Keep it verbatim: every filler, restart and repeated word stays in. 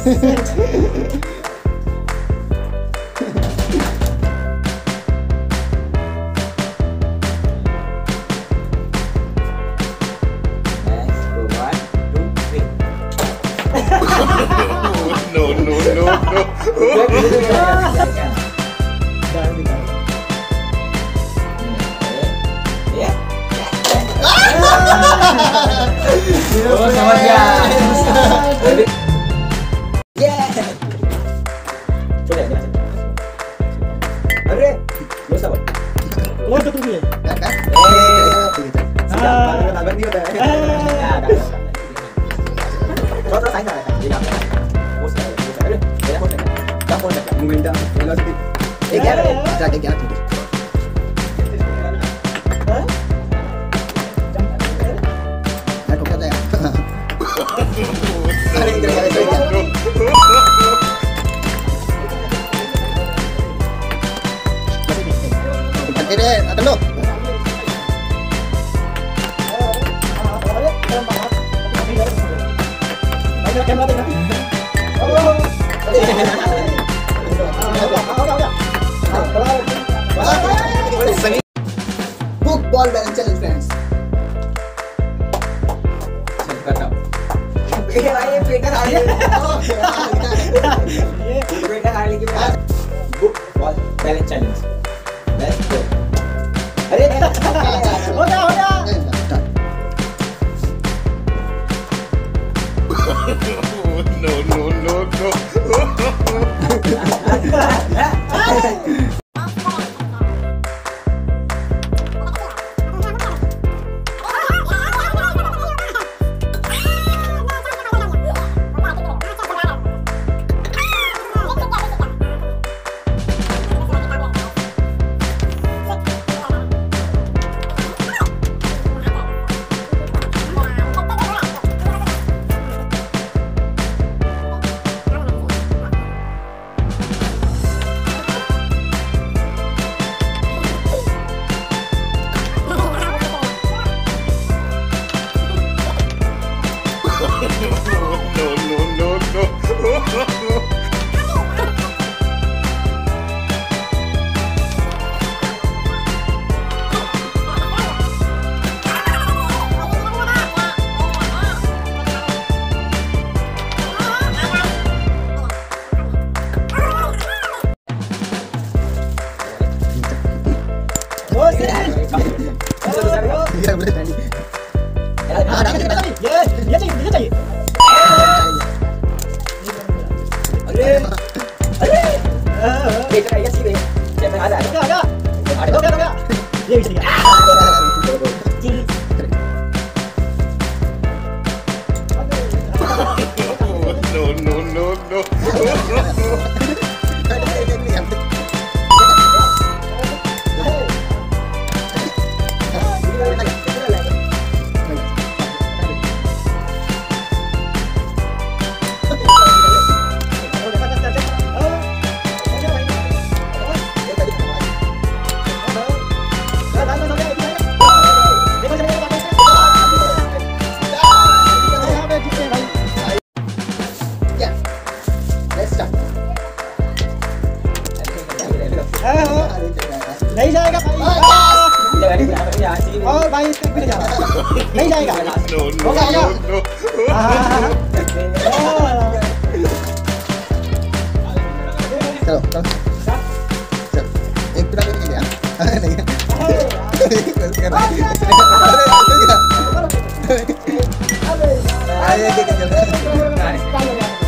No, no, no, no. Oh, sama dia. Yeah. Boleh, boleh. Aduh, lu sabar. Oh, itu dia. Kan? Eh, sudah. Abang dia udah. Ya, dah. Kau terus tanya lah. Dia dah. Bos dah. Aduh, dia dah. Dah pun dah. Mungkin dah. Velocity. Eh, क्या है? जाके क्या तू? मैं ठोका था यार। अरे इधर आ जा। अरे अटल लो। कैमरा देखना। Book ball balance challenge, friends. चल करता हूँ। ये आये पेटर आये। ये पेटर आये लेकिन book ball balance challenge. Let's go. अरे हो गया हो गया। No, no, no, no. No, no, no, no. ये चाहिए ये चाहिए अरे अरे बेटा ये सी है चल मैं आ जा आ जा आ जा आ जा ये भी चाहिए No, no, no, no. नहीं जाएगा भाई और भाई इसका भी नहीं जा रहा नहीं जाएगा No, no, no, no. चलो चलो चलो एक पूरा नहीं गया नहीं अरे